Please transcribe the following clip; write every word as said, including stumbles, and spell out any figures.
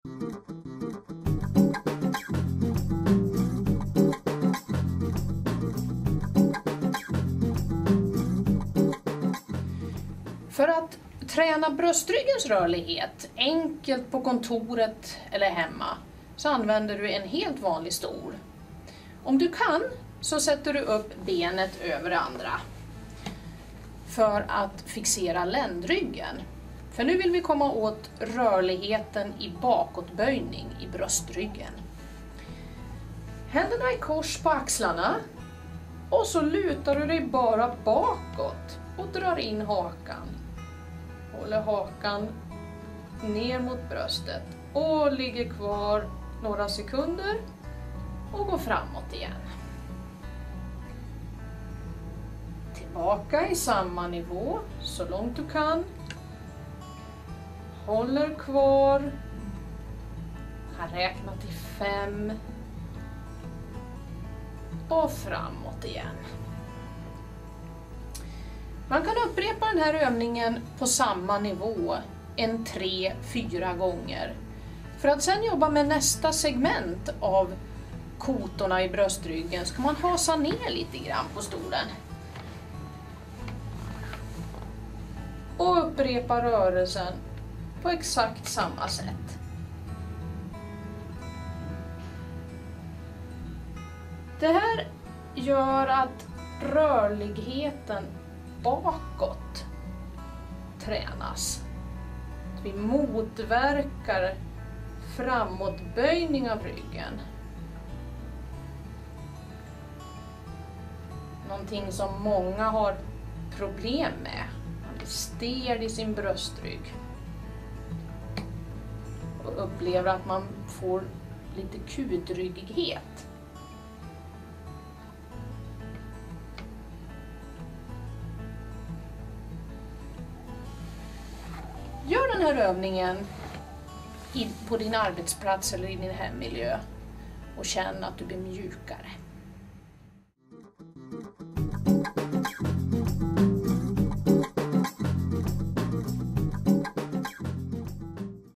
För att träna bröstryggens rörlighet enkelt på kontoret eller hemma så använder du en helt vanlig stol. Om du kan så sätter du upp benet över det andra för att fixera ländryggen. För nu vill vi komma åt rörligheten i bakåtböjning i bröstryggen. Händerna i kors på axlarna och så lutar du dig bara bakåt och drar in hakan. Håller hakan ner mot bröstet och ligger kvar några sekunder och går framåt igen. Tillbaka i samma nivå så långt du kan. Håller kvar. Har räknat till fem. Och framåt igen. Man kan upprepa den här övningen på samma nivå en tre, fyra gånger. För att sedan jobba med nästa segment av kotorna i bröstryggen så kan man hasa ner lite grann på stolen. Och upprepa rörelsen på exakt samma sätt. Det här gör att rörligheten bakåt tränas. Vi motverkar framåtböjning av ryggen. Någonting som många har problem med. Man blir stel i sin bröstrygg. Och upplever att man får lite kudryggighet. Gör den här övningen på din arbetsplats eller i din hemmiljö och känn att du blir mjukare.